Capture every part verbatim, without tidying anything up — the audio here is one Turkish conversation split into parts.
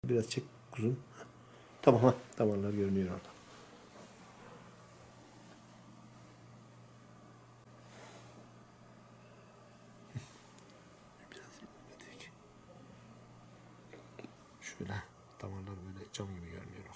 Biraz çek kuzum. Tamam ha. Damarlar görünüyor orada. Biraz ilerledik. Şöyle damarlar böyle cam gibi görünüyor.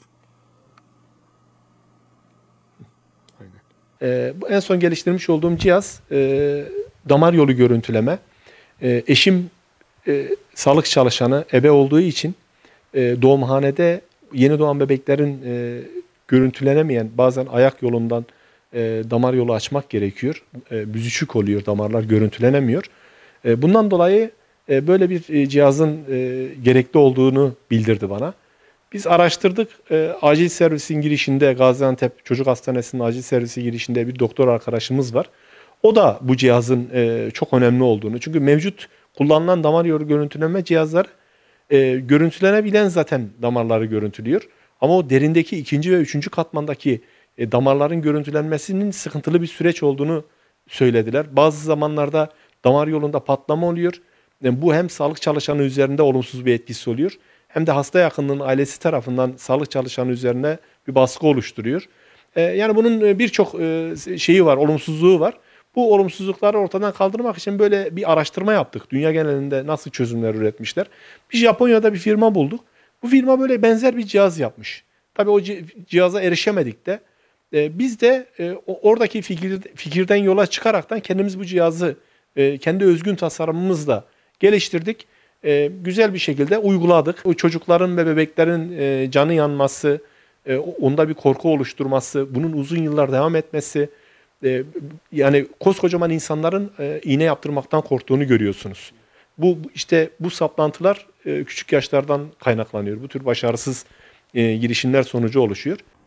Aynen. Ee, bu en son geliştirmiş olduğum cihaz e, damar yolu görüntüleme. E, eşim e, sağlık çalışanı, ebe olduğu için e, doğumhanede yeni doğan bebeklerin e, görüntülenemeyen bazen ayak yolundan e, damar yolu açmak gerekiyor. E, büzüşük oluyor, damarlar görüntülenemiyor. E, bundan dolayı e, böyle bir e, cihazın e, gerekli olduğunu bildirdi bana. Biz araştırdık. E, acil servisin girişinde Gaziantep Çocuk Hastanesi'nin acil servisi girişinde bir doktor arkadaşımız var. O da bu cihazın e, çok önemli olduğunu. Çünkü mevcut kullanılan damar yolu görüntüleme cihazları e, görüntülenebilen zaten damarları görüntülüyor. Ama o derindeki ikinci ve üçüncü katmandaki e, damarların görüntülenmesinin sıkıntılı bir süreç olduğunu söylediler. Bazı zamanlarda damar yolunda patlama oluyor. Yani bu hem sağlık çalışanı üzerinde olumsuz bir etkisi oluyor. Hem de hasta yakınının ailesi tarafından sağlık çalışanı üzerine bir baskı oluşturuyor. E, yani bunun e, birçok e, şeyi var, olumsuzluğu var. Bu olumsuzlukları ortadan kaldırmak için böyle bir araştırma yaptık. Dünya genelinde nasıl çözümler üretmişler. Bir Japonya'da bir firma bulduk. Bu firma böyle benzer bir cihaz yapmış. Tabii o cihaza erişemedik de. E, biz de e, oradaki fikir, fikirden yola çıkaraktan kendimiz bu cihazı e, kendi özgün tasarımımızla geliştirdik. E, güzel bir şekilde uyguladık. O çocukların ve bebeklerin e, canı yanması, e, onda bir korku oluşturması, bunun uzun yıllar devam etmesi, e, yani koskocaman insanların e, iğne yaptırmaktan korktuğunu görüyorsunuz. Bu işte bu saplantılar e, küçük yaşlardan kaynaklanıyor. Bu tür başarısız e, girişimler sonucu oluşuyor.